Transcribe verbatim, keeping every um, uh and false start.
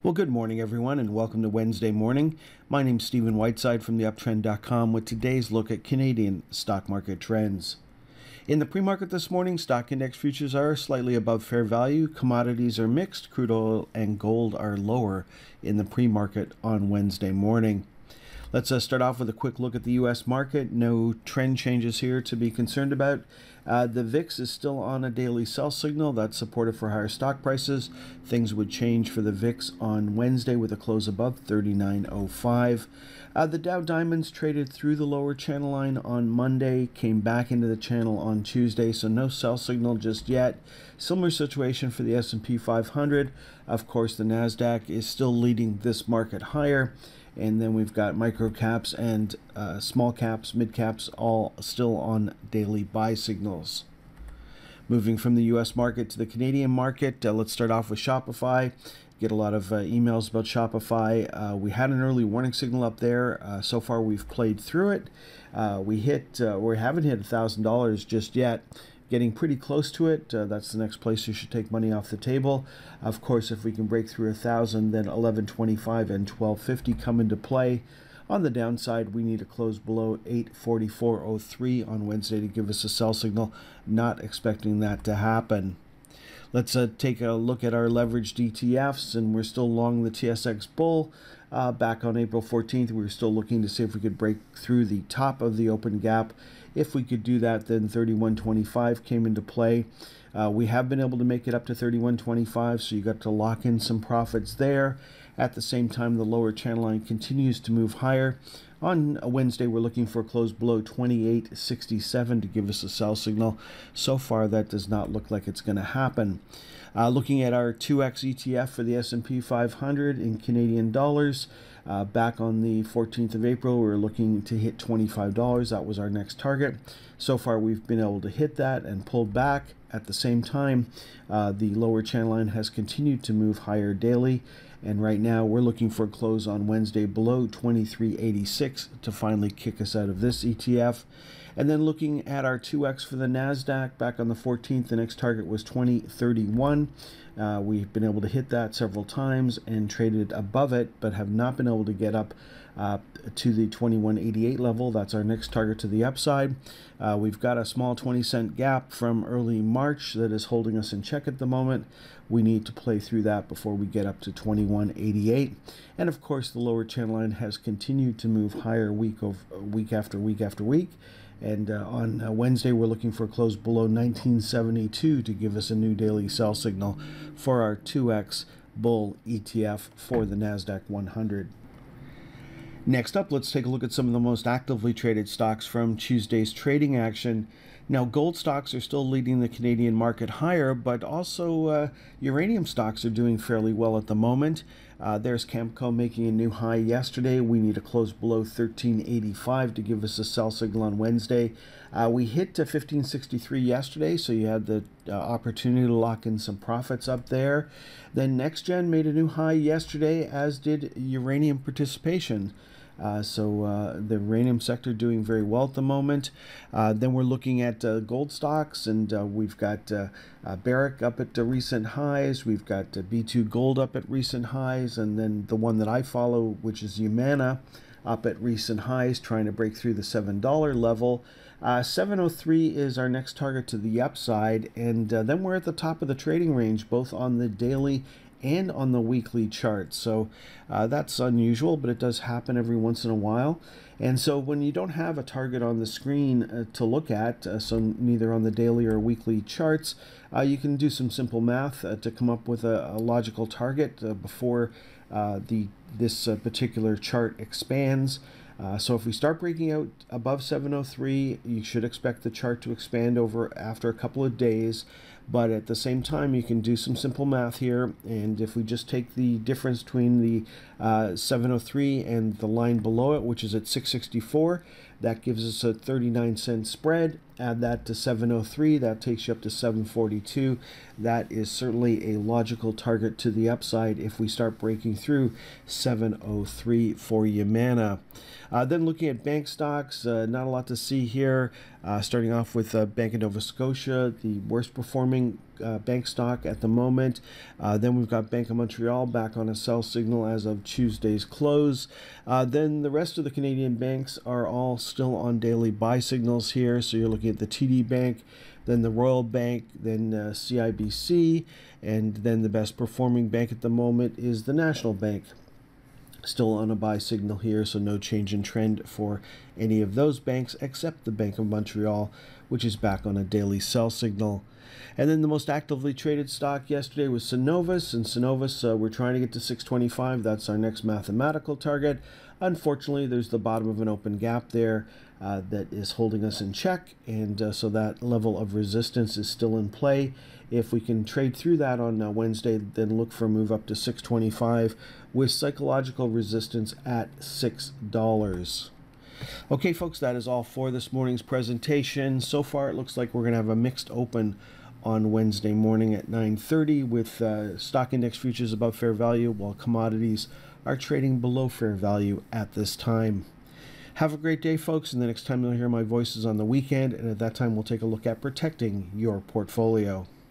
Well, good morning, everyone, and welcome to Wednesday morning. My name's Stephen Whiteside from the uptrend dot com with today's look at Canadian stock market trends. In the pre-market this morning, stock index futures are slightly above fair value. Commodities are mixed. Crude oil and gold are lower in the pre-market on Wednesday morning. Let's uh, start off with a quick look at the U S market. No trend changes here to be concerned about. Uh, the V I X is still on a daily sell signal. That's supportive for higher stock prices. Things would change for the V I X on Wednesday with a close above thirty-nine oh five. Uh, the Dow Diamonds traded through the lower channel line on Monday, came back into the channel on Tuesday, so no sell signal just yet. Similar situation for the S and P five hundred. Of course, the NASDAQ is still leading this market higher. And then we've got micro caps and uh, small caps, mid caps, all still on daily buy signals. Moving from the U S market to the Canadian market, uh, let's start off with Shopify. Get a lot of uh, emails about Shopify. Uh, we had an early warning signal up there. Uh, so far, we've played through it. Uh, we hit, uh, we haven't hit one thousand dollars just yet. Getting pretty close to it. Uh, that's the next place you should take money off the table. Of course, if we can break through a thousand, then eleven twenty-five and twelve fifty come into play. On the downside, we need to close below eight forty-four oh three on Wednesday to give us a sell signal. Not expecting that to happen. Let's uh, take a look at our leveraged E T Fs, and we're still long the T S X Bull. Uh, back on April fourteenth, we were still looking to see if we could break through the top of the open gap. If we could do that, then thirty-one twenty-five came into play. Uh, we have been able to make it up to thirty-one twenty-five, so you got to lock in some profits there. At the same time, the lower channel line continues to move higher. On Wednesday, we're looking for a close below twenty-eight sixty-seven to give us a sell signal. So far, that does not look like it's going to happen. Uh, looking at our two X E T F for the S and P five hundred in Canadian dollars, uh, back on the fourteenth of April, we were looking to hit twenty-five dollars. That was our next target. So far, we've been able to hit that and pull back. At the same time, uh, the lower channel line has continued to move higher daily. And right now, we're looking for a close on Wednesday below twenty-three eighty-six to finally kick us out of this E T F. And then looking at our two X for the NASDAQ, back on the fourteenth, the next target was twenty thirty-one. Uh, we've been able to hit that several times and traded above it, but have not been able to get up uh, to the twenty-one eighty-eight level. That's our next target to the upside. Uh, we've got a small twenty cent gap from early March that is holding us in check at the moment. We need to play through that before we get up to twenty-one eighty-eight. And of course, the lower channel line has continued to move higher week of week after week after week. And uh, on uh, Wednesday, we're looking for a close below nineteen seventy-two to give us a new daily sell signal for our two X Bull E T F for the NASDAQ one hundred. Next up, let's take a look at some of the most actively traded stocks from Tuesday's trading action. Now, gold stocks are still leading the Canadian market higher, but also uh, uranium stocks are doing fairly well at the moment. Uh, there's Cameco making a new high yesterday. We need to close below thirteen eighty-five to give us a sell signal on Wednesday. Uh, we hit to fifteen sixty-three yesterday, so you had the uh, opportunity to lock in some profits up there. Then NextGen made a new high yesterday, as did uranium participation. Uh, so uh, the uranium sector doing very well at the moment. Uh, then we're looking at uh, gold stocks, and uh, we've got uh, uh, Barrick up at uh, recent highs. We've got uh, B two Gold up at recent highs, and then the one that I follow, which is Yamana, up at recent highs, trying to break through the seven dollar level. Uh, seven oh three is our next target to the upside, and uh, then we're at the top of the trading range, both on the daily and on the weekly chart. So uh, that's unusual, but it does happen every once in a while. And so when you don't have a target on the screen uh, to look at, uh, so neither on the daily or weekly charts, uh, you can do some simple math uh, to come up with a, a logical target uh, before uh, the this uh, particular chart expands. Uh, so if we start breaking out above seven oh three, you should expect the chart to expand over after a couple of days. But at the same time, you can do some simple math here. And if we just take the difference between the uh, seven oh three and the line below it, which is at six sixty-four, that gives us a thirty-nine cent spread. Add that to seven oh three, that takes you up to seven forty-two. That is certainly a logical target to the upside if we start breaking through seven oh three for Yamana. Uh, then looking at bank stocks, uh, not a lot to see here. Uh, starting off with uh, Bank of Nova Scotia, the worst performing uh, bank stock at the moment. Uh, then we've got Bank of Montreal back on a sell signal as of Tuesday's close. Uh, then the rest of the Canadian banks are all still on daily buy signals here. So you're looking at the T D Bank, then the Royal Bank, then uh, C I B C, and then the best performing bank at the moment is the National Bank. Still on a buy signal here, so no change in trend for any of those banks except the Bank of Montreal, which is back on a daily sell signal. And then the most actively traded stock yesterday was Cenovus, and Cenovus, uh, we're trying to get to six twenty-five. That's our next mathematical target. Unfortunately, there's the bottom of an open gap there uh, that is holding us in check, and uh, so that level of resistance is still in play. If we can trade through that on uh, Wednesday, then look for a move up to six twenty-five with psychological resistance at six dollars. Okay, folks, that is all for this morning's presentation. So far, it looks like we're going to have a mixed open on Wednesday morning at nine thirty with uh, stock index futures above fair value, while commodities are trading below fair value at this time. Have a great day, folks, and the next time you'll hear my voice is on the weekend, and at that time we'll take a look at protecting your portfolio.